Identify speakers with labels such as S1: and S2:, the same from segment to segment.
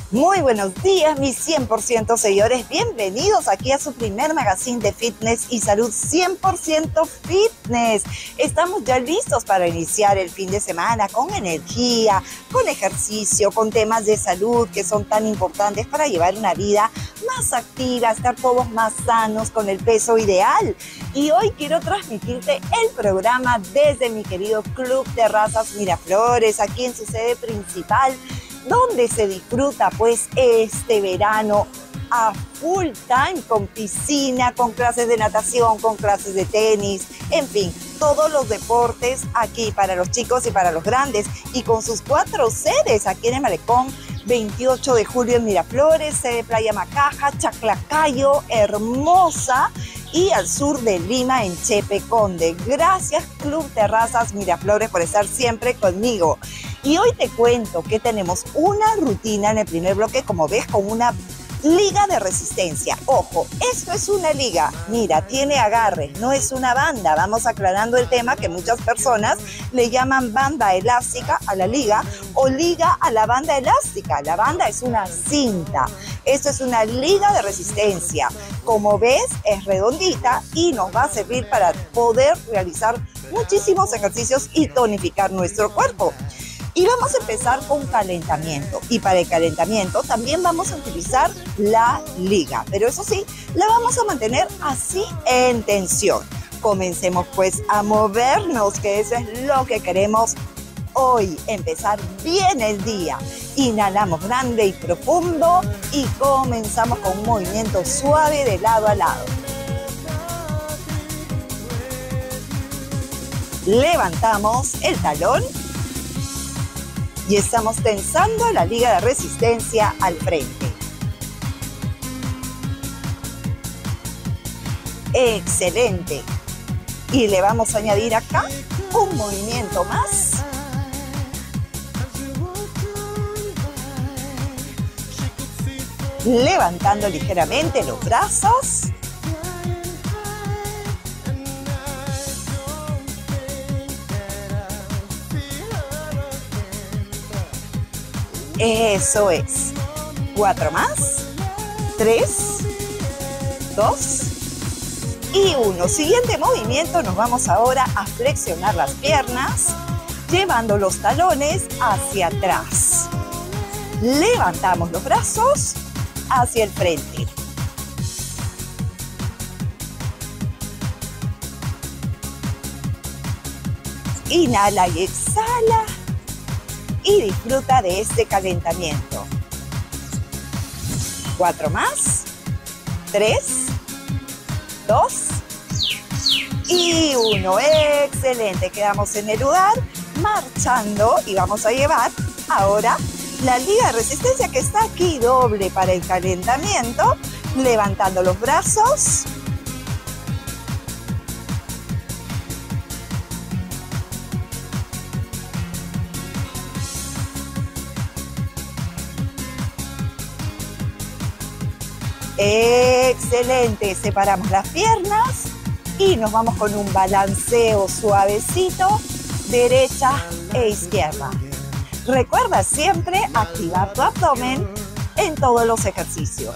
S1: Muy buenos días, mis 100% seguidores. Bienvenidos aquí a su primer magazine de fitness y salud 100% fitness. Estamos ya listos para iniciar el fin de semana con energía, con ejercicio, con temas de salud que son tan importantes para llevar una vida más activa, estar todos más sanos, con el peso ideal. Y hoy quiero transmitirte el programa desde mi querido Club Terrazas Miraflores, aquí en su sede principal, donde se disfruta pues este verano a full time, con piscina, con clases de natación, con clases de tenis, en fin, todos los deportes aquí para los chicos y para los grandes, y con sus 4 sedes aquí en el Malecón, 28 de julio en Miraflores, sede Playa Macaja, Chaclacayo, Hermosa, y al sur de Lima en Chepe Conde. Gracias Club Terrazas Miraflores por estar siempre conmigo. Y hoy te cuento que tenemos una rutina en el primer bloque, como ves, con una liga de resistencia. Ojo, esto es una liga, mira, tiene agarres, no es una banda. Vamos aclarando el tema, que muchas personas le llaman banda elástica a la liga o liga a la banda elástica. La banda es una cinta. Esto es una liga de resistencia. Como ves, es redondita y nos va a servir para poder realizar muchísimos ejercicios y tonificar nuestro cuerpo. Y vamos a empezar con calentamiento. Y para el calentamiento también vamos a utilizar la liga. Pero eso sí, la vamos a mantener así en tensión. Comencemos pues a movernos, que eso es lo que queremos hoy. Empezar bien el día. Inhalamos grande y profundo y comenzamos con un movimiento suave de lado a lado. Levantamos el talón. Y estamos tensando la liga de resistencia al frente. Excelente. Y le vamos a añadir acá un movimiento más. Levantando ligeramente los brazos. Eso es. 4 más. 3, 2 y 1. Siguiente movimiento, nos vamos ahora a flexionar las piernas, llevando los talones hacia atrás. Levantamos los brazos hacia el frente. Inhala y exhala. Y disfruta de este calentamiento. 4 más. 3, 2 y 1. Excelente. Quedamos en el lugar, marchando, y vamos a llevar ahora la liga de resistencia, que está aquí doble para el calentamiento, levantando los brazos. Excelente, separamos las piernas y nos vamos con un balanceo suavecito, derecha e izquierda. Recuerda siempre activar tu abdomen en todos los ejercicios.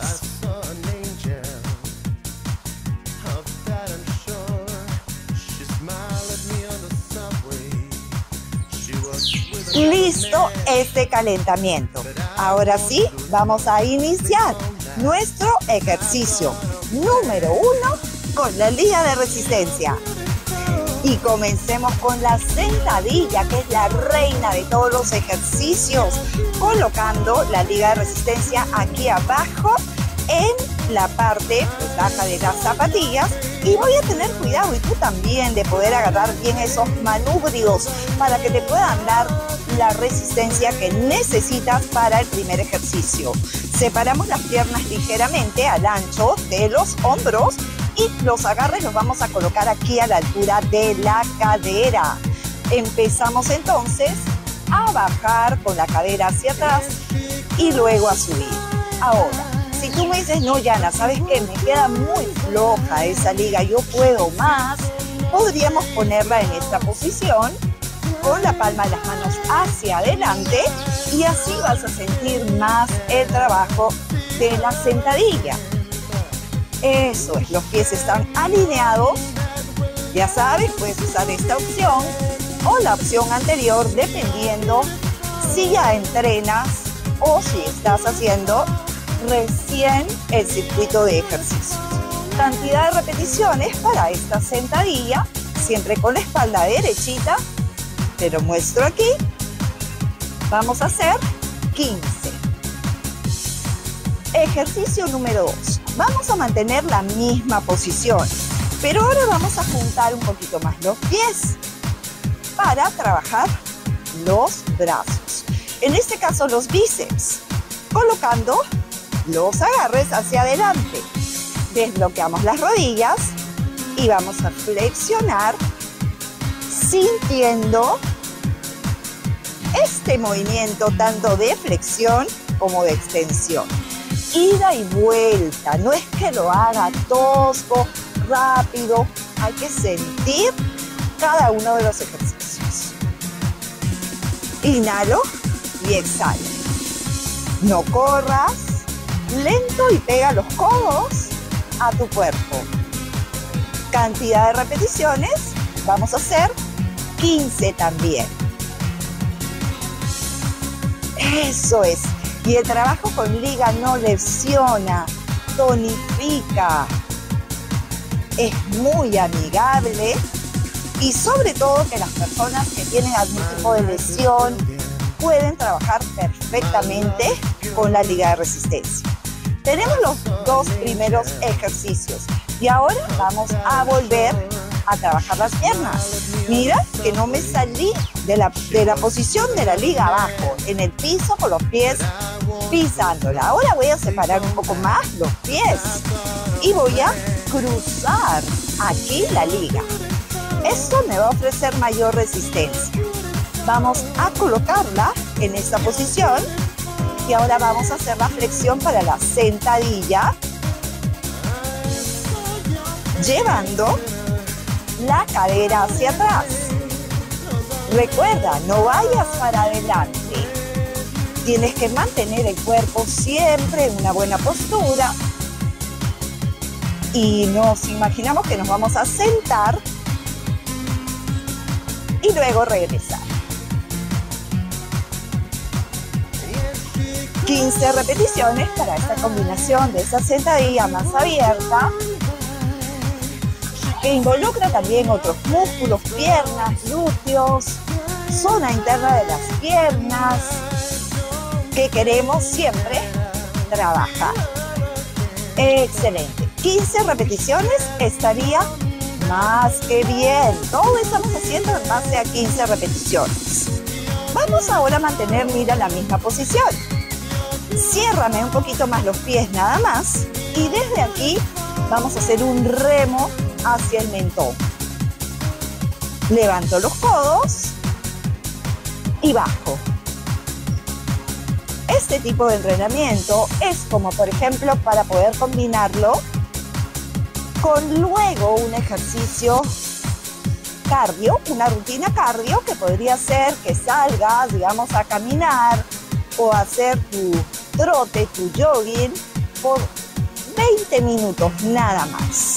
S1: Listo este calentamiento. Ahora sí, vamos a iniciar nuestro ejercicio número 1 con la liga de resistencia. Y comencemos con la sentadilla, que es la reina de todos los ejercicios, colocando la liga de resistencia aquí abajo en la parte baja de las zapatillas. Y voy a tener cuidado, y tú también, de poder agarrar bien esos manubrios para que te puedan dar la resistencia que necesitas para el primer ejercicio. Separamos las piernas ligeramente al ancho de los hombros y los agarres los vamos a colocar aquí a la altura de la cadera. Empezamos entonces a bajar con la cadera hacia atrás y luego a subir. Ahora, si tú me dices, no, Yana, ¿sabes qué? Me queda muy floja esa liga, yo puedo más, podríamos ponerla en esta posición con la palma de las manos hacia adelante y así vas a sentir más el trabajo de la sentadilla. Eso es, los pies están alineados. Ya sabes, puedes usar esta opción o la opción anterior dependiendo si ya entrenas o si estás haciendo recién el circuito de ejercicios. Cantidad de repeticiones para esta sentadilla, siempre con la espalda derechita. Te lo muestro aquí. Vamos a hacer 15. Ejercicio número 2. Vamos a mantener la misma posición, pero ahora vamos a juntar un poquito más los pies para trabajar los brazos. En este caso los bíceps, colocando los agarres hacia adelante. Desbloqueamos las rodillas y vamos a flexionar sintiendo este movimiento tanto de flexión como de extensión. Ida y vuelta, no es que lo haga tosco, rápido, hay que sentir cada uno de los ejercicios. Inhalo y exhalo. No corras, lento y pega los codos a tu cuerpo. Cantidad de repeticiones, vamos a hacer 15 también. Eso es. Y el trabajo con liga no lesiona, tonifica, es muy amigable y sobre todo que las personas que tienen algún tipo de lesión pueden trabajar perfectamente con la liga de resistencia. Tenemos los dos primeros ejercicios y ahora vamos a volver a trabajar las piernas. Mira que no me salí de la posición de la liga abajo, en el piso con los pies pisándola. Ahora voy a separar un poco más los pies y voy a cruzar aquí la liga. Esto me va a ofrecer mayor resistencia. Vamos a colocarla en esta posición y ahora vamos a hacer la flexión para la sentadilla, llevando la cadera hacia atrás. Recuerda, no vayas para adelante. Tienes que mantener el cuerpo siempre en una buena postura. Y nos imaginamos que nos vamos a sentar y luego regresar. 15 repeticiones para esta combinación de esa sentadilla más abierta, que involucra también otros músculos, piernas, glúteos, zona interna de las piernas, que queremos siempre trabajar. Excelente. 15 repeticiones estaría más que bien. Todo estamos haciendo en base a 15 repeticiones. Vamos ahora a mantener, mira, la misma posición. Ciérrame un poquito más los pies nada más y desde aquí vamos a hacer un remo hacia el mentón. Levanto los codos y bajo. Este tipo de entrenamiento es como, por ejemplo, para poder combinarlo con luego un ejercicio cardio, una rutina cardio que podría ser que salgas, digamos, a caminar o a hacer tu trote, tu jogging por 20 minutos nada más.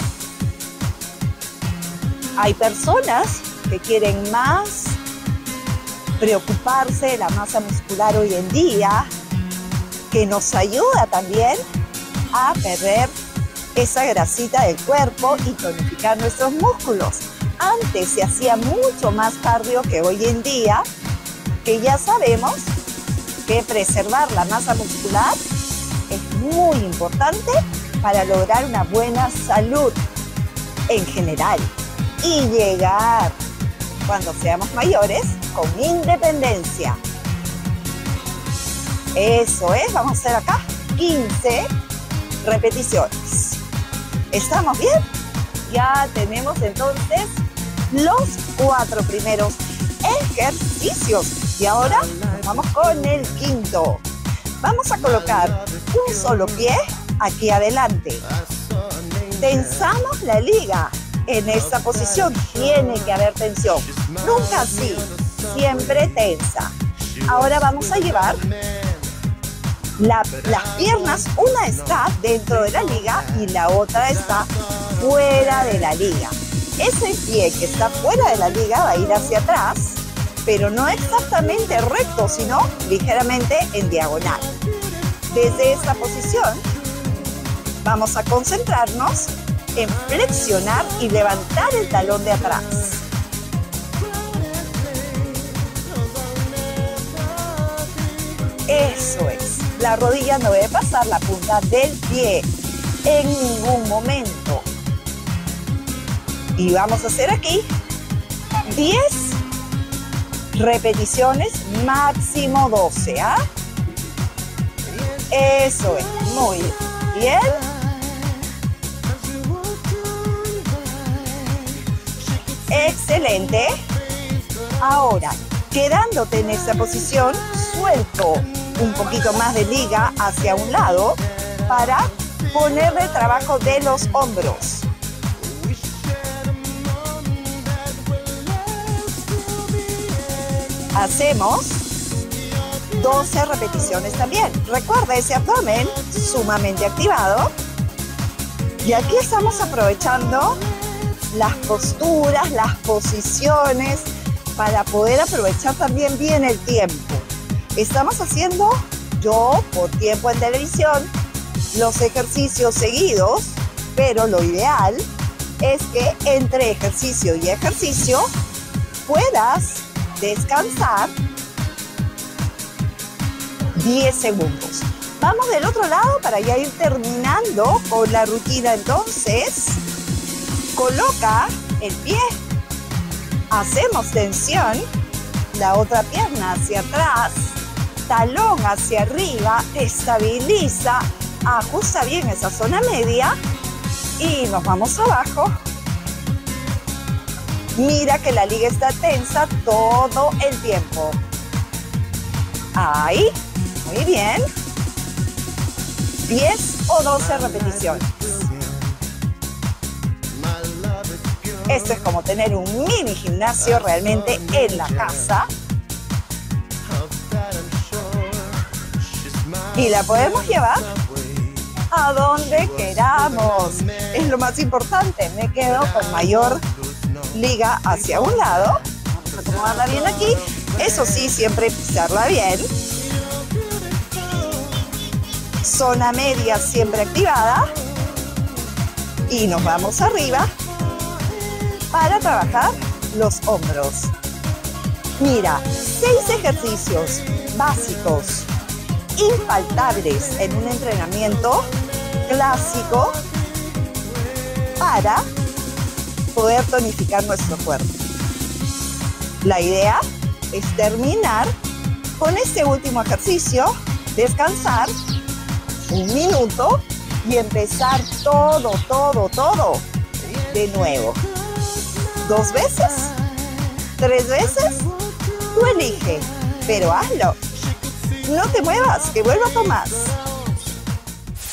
S1: Hay personas que quieren más preocuparse de la masa muscular hoy en día, que nos ayuda también a perder esa grasita del cuerpo y tonificar nuestros músculos. Antes se hacía mucho más cardio que hoy en día, que ya sabemos que preservar la masa muscular es muy importante para lograr una buena salud en general y llegar cuando seamos mayores con independencia. Eso es, vamos a hacer acá 15 repeticiones. ¿Estamos bien? Ya tenemos entonces los 4 primeros ejercicios y ahora nos vamos con el quinto. Vamos a colocar un solo pie aquí adelante. Tensamos la liga en esta posición. Tiene que haber tensión. Nunca así, siempre tensa. Ahora vamos a llevar las piernas. Una está dentro de la liga y la otra está fuera de la liga. Ese pie que está fuera de la liga va a ir hacia atrás, pero no exactamente recto, sino ligeramente en diagonal. Desde esta posición vamos a concentrarnos en flexionar y levantar el talón de atrás. Eso es. La rodilla no debe pasar la punta del pie en ningún momento. Y vamos a hacer aquí 10 repeticiones, máximo 12, ¿ah? Eso es, muy bien. Excelente. Ahora, quedándote en esta posición, suelto un poquito más de liga hacia un lado para ponerle trabajo de los hombros. Hacemos 12 repeticiones también. Recuerda ese abdomen sumamente activado. Y aquí estamos aprovechando las posturas, las posiciones, para poder aprovechar también bien el tiempo. Estamos haciendo, yo por tiempo en televisión, los ejercicios seguidos, pero lo ideal es que entre ejercicio y ejercicio puedas descansar 10 segundos. Vamos del otro lado para ya ir terminando con la rutina. Entonces, coloca el pie, hacemos tensión, la otra pierna hacia atrás, talón hacia arriba, estabiliza, ajusta bien esa zona media y nos vamos abajo. Mira que la liga está tensa todo el tiempo. Ahí, muy bien. 10 o 12 repeticiones. Esto es como tener un mini gimnasio realmente en la casa. Y la podemos llevar a donde queramos. Es lo más importante. Me quedo con mayor liga hacia un lado. Vamos a acomodarla bien aquí. Eso sí, siempre pisarla bien. Zona media siempre activada. Y nos vamos arriba para trabajar los hombros. Mira, 6 ejercicios básicos, infaltables en un entrenamiento clásico para poder tonificar nuestro cuerpo. La idea es terminar con este último ejercicio, descansar un minuto y empezar todo de nuevo. 2 veces, 3 veces, tú elige, pero hazlo. No te muevas, que vuelva Tomás.